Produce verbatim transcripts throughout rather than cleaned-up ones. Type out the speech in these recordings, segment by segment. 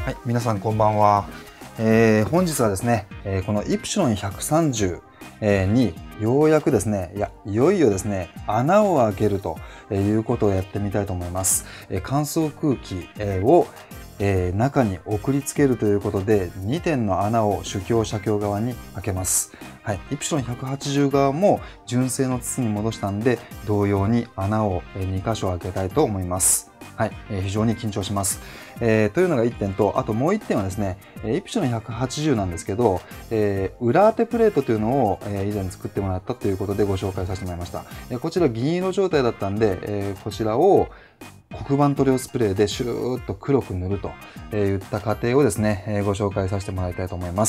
はい、皆さんこんばんは。えー、本日はですね、えー、このイプシロンひゃくさんじゅうにようやくですね、いや、いよいよですね、穴を開けるということをやってみたいと思います。えー、乾燥空気をえー、中に送りつけるということでにてんの穴を主鏡斜鏡側に開けます。はい、イプシロンひゃくはちじゅう側も純正の筒に戻したんで同様に穴をに箇所開けたいと思います。はい、えー、非常に緊張します。えー、というのがいってんと、あともういってんはですね、イプシロンひゃくはちじゅうなんですけど、えー、裏当てプレートというのを、えー、以前作ってもらったということでご紹介させてもらいました。えー、こちら銀色状態だったんで、えー、こちらを黒板塗料スプレーでシューッと黒く塗るといった過程をですね、ご紹介させてもらいたいと思います。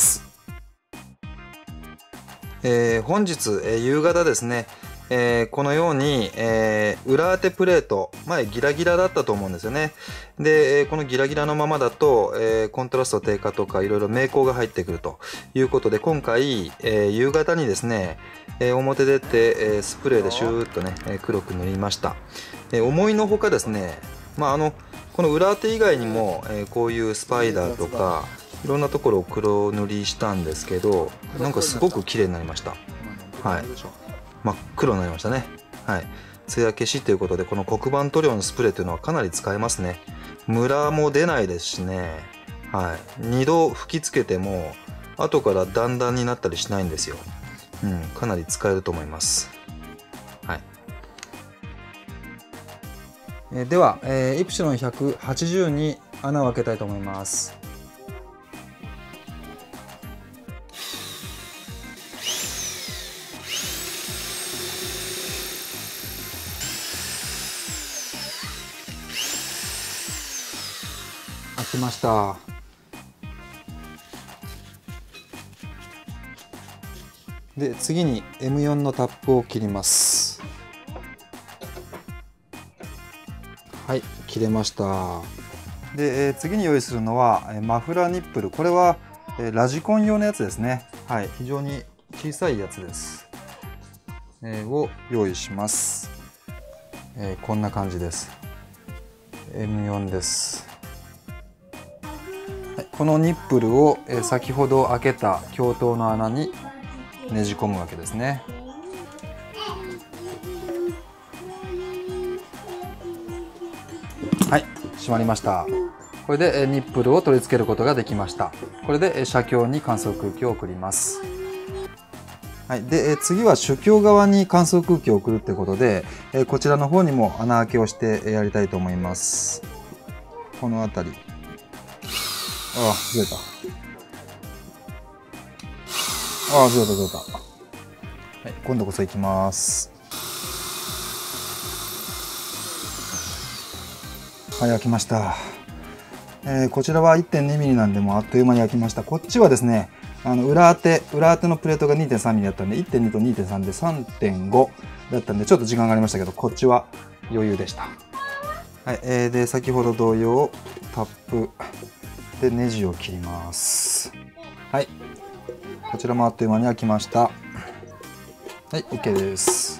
えー、本日、えー、夕方ですね、えー、このように、えー、裏当てプレート、前ギラギラだったと思うんですよね。で、このギラギラのままだと、えー、コントラスト低下とかいろいろ明光が入ってくるということで、今回、えー、夕方にですね、えー、表出て、えー、スプレーでシューッとね、えー、黒く塗りました。えー、思いのほかですね、まあ、あのこの裏当て以外にも、えー、こういうスパイダーとかいろんなところを黒塗りしたんですけど、なんかすごく綺麗になりました。はい、真っ黒になりましたね。はい、艶消しということで、この黒板塗料のスプレーというのはかなり使えますね。ムラも出ないですしね。はい、にど吹きつけても後から段々になったりしないんですよ。うん、かなり使えると思います。はい。えでは、えー、イプシロンひゃくはちじゅうに穴を開けたいと思います。開きました。で、次に エムよん のタップを切ります。はい、切れました。で、えー、次に用意するのはマフラーニップル。これは、えー、ラジコン用のやつですね。はい、非常に小さいやつです。えー、を用意します。えー、こんな感じです。エムよん です。はい、このニップルを、えー、先ほど開けた鏡頭の穴にねじ込むわけですね。はい、閉まりました。これでニップルを取り付けることができました。これで斜鏡に乾燥空気を送ります。はい、で次は主鏡側に乾燥空気を送るということで、こちらの方にも穴開けをしてやりたいと思います。この辺り、ああずれた、ああずれたずれた。はい、今度こそ行きます。はい、開きました。えー、こちらは いってんにミリ なんでもうあっという間に開きました。こっちはですね、あの裏当て裏当てのプレートが にてんさんミリ だったんで いってんに と にてんさん で さんてんご だったんでちょっと時間がありましたけど、こっちは余裕でした。はい、えー、で先ほど同様タップでネジを切ります。はい、こちらもあっという間に開きました。はい、 OK です。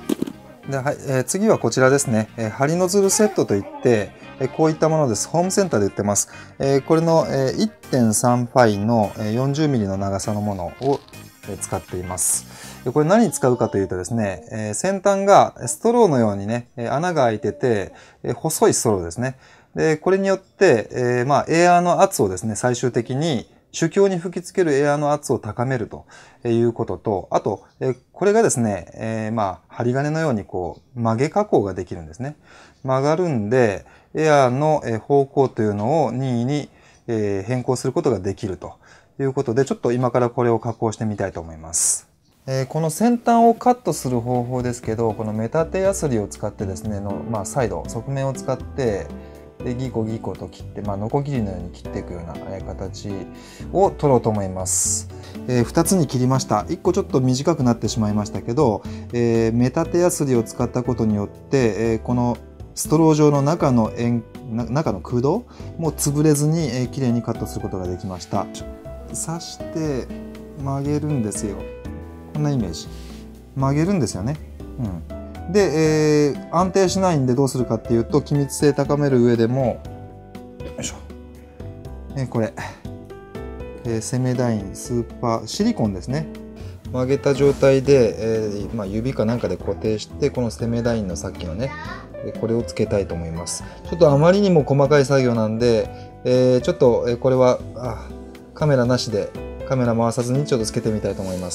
で、はい、えー、次はこちらですね、えー、針ノズルセットといってこういったものです。ホームセンターで売ってます。これの いってんさん ファイの よんじゅうミリ の長さのものを使っています。これ何に使うかというとですね、先端がストローのようにね、穴が開いてて、細いストローですね。で、これによって、まあ、エアーの圧をですね、最終的に主鏡に吹きつけるエアーの圧を高めるということと、あと、これがですね、えー、まあ、針金のようにこう、曲げ加工ができるんですね。曲がるんで、エアーの方向というのを任意に変更することができるということで、ちょっと今からこれを加工してみたいと思います。この先端をカットする方法ですけど、このメタテヤスリを使ってですね、の、まあ、サイド、側面を使って、でギコギコと切って、まあ、ノコギリのように切っていくような形を取ろうと思います。えー、ふたつに切りました。いっこちょっと短くなってしまいましたけど、えー、メタテヤスリを使ったことによって、えー、このストロー状の中の円中の空洞も潰れずに、えー、きれいにカットすることができました。刺して曲げるんですよ。こんなイメージ。曲げるんですよね。うんで、えー、安定しないんでどうするかっていうと、気密性高める上でもよいしょえこれ、えセメダインスーパーシリコンですね。曲げた状態で、えーまあ、指かなんかで固定して、このセメダインのさっきのね、これをつけたいと思います。ちょっとあまりにも細かい作業なんで、えー、ちょっと、えー、これはあカメラなしで、カメラ回さずにちょっとつけてみたいと思います。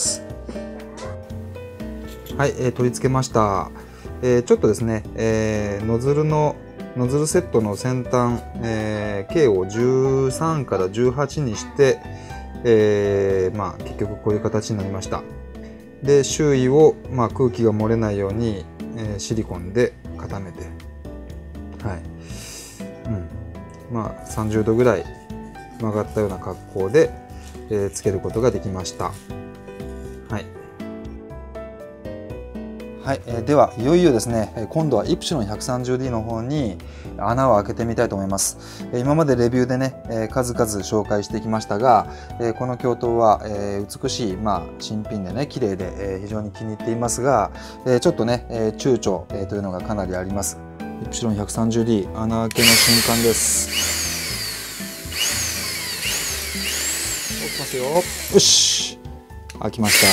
はい、えー、取り付けました。えー、ちょっとですね、えー、ノズルのノズルセットの先端、えー、径をじゅうさんからじゅうはちにして、えー、まあ結局こういう形になりました。で周囲を、まあ、空気が漏れないように、えー、シリコンで固めて、はい、うん、まあさんじゅうどぐらい曲がったような格好で、えー、つけることができました。はい。はい、えー、ではいよいよですね、今度はイプシロン ひゃくさんじゅうディー の方に穴を開けてみたいと思います。今までレビューでね、えー、数々紹介してきましたが、えー、この鏡頭は、えー、美しい、まあ、新品でね綺麗で、えー、非常に気に入っていますが、えー、ちょっとね、えー、躊躇、えー、というのがかなりあります。イプシロン ひゃくさんじゅうディー 穴開けの瞬間です。開きますよ。よし、開きました。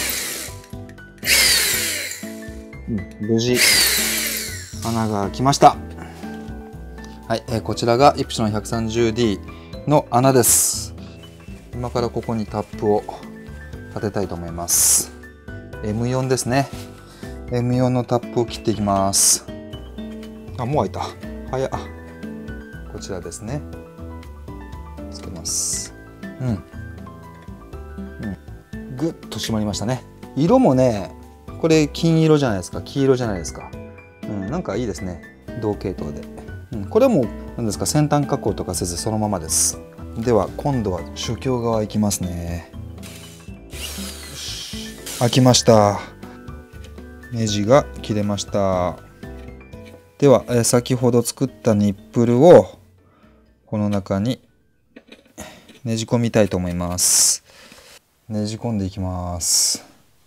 うん、無事穴が開きました。はい、えー、こちらがイプシロン ひゃくさんじゅうディー の穴です。今からここにタップを当てたいと思います。 エムよん ですね。 エムよん のタップを切っていきます。あ、もう開いた。早っ。こちらですね。つけます。うん、うん、ぐっと締まりましたね。色もね、これ金色じゃないですか、黄色じゃないですか。うん、なんかいいですね、同系統で。うん、これはもう何ですか、先端加工とかせずそのままです。では今度は主鏡側いきますね。開きました。ネジが切れました。では、え先ほど作ったニップルをこの中にねじ込みたいと思います。ねじ込んでいきます。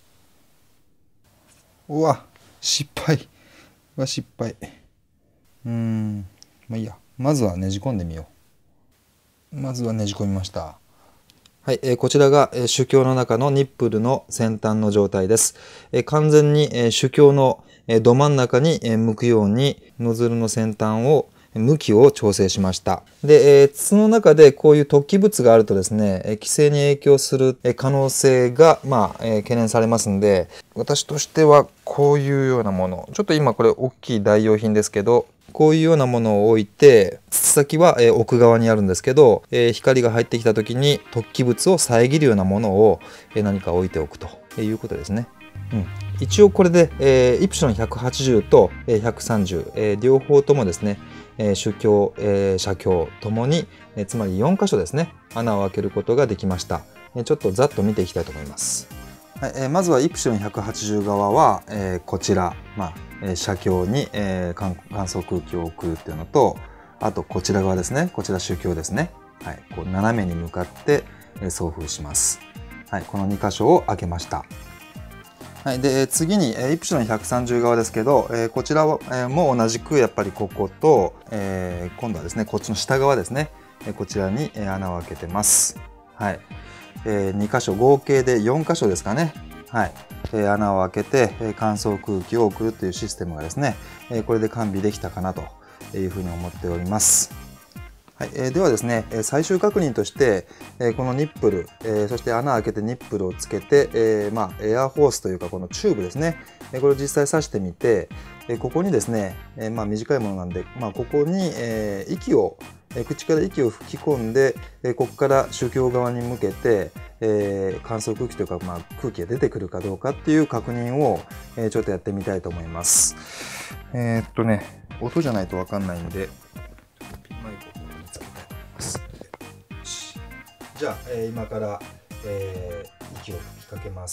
うわ、失敗。うわ、失敗。うーん、まあいいや。まずはねじ込んでみよう。まずはねじ込みました。はい、えー、こちらが、えー、主鏡の中のニップルの先端の状態です。えー、完全に、えー、主鏡の、えー、ど真ん中に、えー、向くようにノズルの先端を向きを調整しました。で、えー、筒の中でこういう突起物があるとですね、えー、規制に影響する可能性が、まあえー、懸念されますんで、私としてはこういうようなもの、ちょっと今これ大きい代用品ですけど、こういうようなものを置いて、筒先は、えー、奥側にあるんですけど、えー、光が入ってきた時に突起物を遮るようなものを、えー、何か置いておくということですね。うん、一応これで、えー、イプシロンひゃくはちじゅうと、えー、ひゃくさんじゅう、えー、両方ともですね、えー、主鏡、えー、斜鏡ともに、えー、つまりよん箇所ですね、穴を開けることができました。えー、ちょっとざっと見ていきたいと思います。はい、えー、まずはイプシロンひゃくはちじゅう側は、えー、こちら、まあえー、斜鏡に、えー、乾燥空気を送るっていうのと、あとこちら側ですね、こちら主鏡ですね。はい、こう斜めに向かって、えー、送風します。はい、このに箇所を開けました。はい、で次にイプシロンひゃくさんじゅう側ですけど、えー、こちらも同じくやっぱりここと、えー、今度はですねこっちの下側ですね、こちらに穴を開けてます。はい、えー、に箇所合計でよん箇所ですかね。はい、えー、穴を開けて乾燥空気を送るというシステムがですね、これで完備できたかなというふうに思っております。はい、えー、ではですね、最終確認として、えー、このニップル、えー、そして穴開けてニップルをつけて、えーまあ、エアホースというかこのチューブですね、これを実際刺してみて、ここにですね、えーまあ、短いものなんで、まあ、ここに、えー、息を口から息を吹き込んで、ここから主鏡側に向けて、えー、乾燥空気というか、まあ、空気が出てくるかどうかっていう確認を、えー、ちょっとやってみたいと思います。えー、っとね、音じゃないと分かんないんで、マイクをつけたいと思います。じゃあ、えー、今から、えー、息を吹きかけます。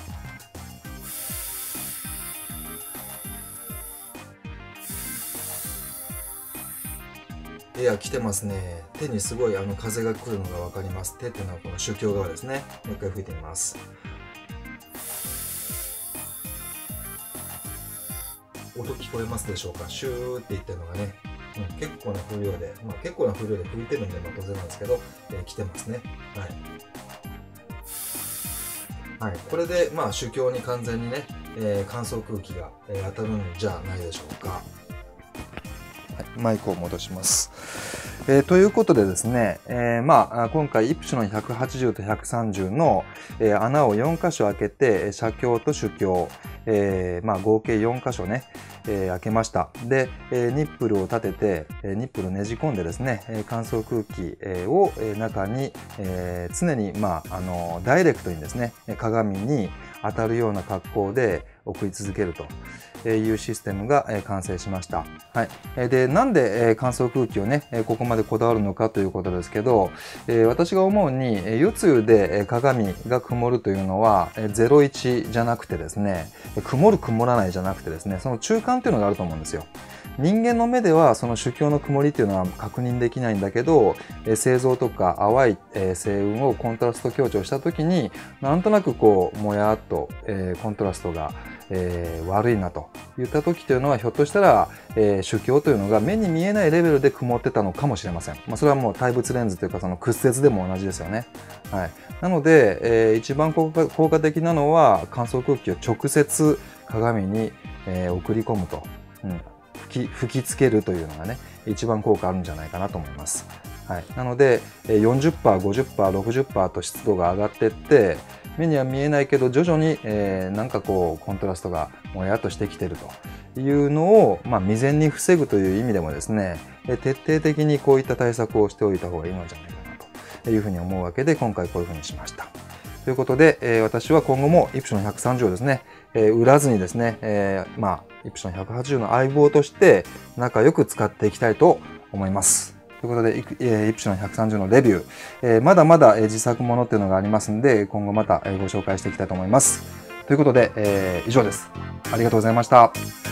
エア来てますね。手にすごいあの風が来るのが分かります。手っていうのはこの主鏡側ですね。もう一回吹いてみます。音聞こえますでしょうか。シューって言ってるのがねうん、結構な風量で、まあ、結構な風量で拭いてるんで、まあ、当然なんですけど、えー、来てますね。はい。はい、これで、まあ、主鏡に完全にね、えー、乾燥空気が、えー、当たるんじゃないでしょうか。はい、マイクを戻します。えー、ということでですね、えー、まあ、今回イプシロンひゃくはちじゅうとひゃくさんじゅうの、えー、穴をよんかしょ開けて、斜鏡と主鏡、えー、まあ、合計よんかしょね、えー、開けました。で、えー、ニップルを立てて、えー、ニップルをねじ込んでですね、えー、乾燥空気、えー、を、えー、中に、えー、常に、まあ、あの、ダイレクトにですね、鏡に当たるような格好で送り続けるというシステムが完成しました。はい。で、なんで乾燥空気をね、ここまでこだわるのかということですけど、私が思うに、夜露で鏡が曇るというのはゼロイチじゃなくてですね、曇る曇らないじゃなくてですね、その中間っていうのがあると思うんですよ。人間の目ではその主鏡の曇りっていうのは確認できないんだけど、星座とか淡い星雲をコントラスト強調した時に、なんとなくこう、もやっとコントラストがえー、悪いなと言った時というのは、ひょっとしたら、えー、主鏡というのが目に見えないレベルで曇ってたのかもしれません。まあ、それはもう対物レンズというか、その屈折でも同じですよね。はい。なので、えー、一番効果、効果的なのは、乾燥空気を直接鏡に、えー、送り込むと、うん、吹き、吹きつけるというのがね、一番効果あるんじゃないかなと思います。はい。なので、よんじゅっパーセント、ごじゅっパーセント、ろくじゅっパーセントと湿度が上がっていって、目には見えないけど徐々に、えー、なんかこうコントラストがもやっとしてきてるというのを、まあ、未然に防ぐという意味でもですね、徹底的にこういった対策をしておいた方がいいのじゃないかなというふうに思うわけで、今回こういうふうにしました。ということで、えー、私は今後もイプシロンひゃくさんじゅうをですね、えー、売らずにですね、えー、まあイプシロンひゃくはちじゅうの相棒として仲良く使っていきたいと思います。ということで、イプシロンひゃくさんじゅうのレビュー、えー、まだまだ自作ものっていうのがありますんで、今後またご紹介していきたいと思います。ということで、えー、以上です。ありがとうございました。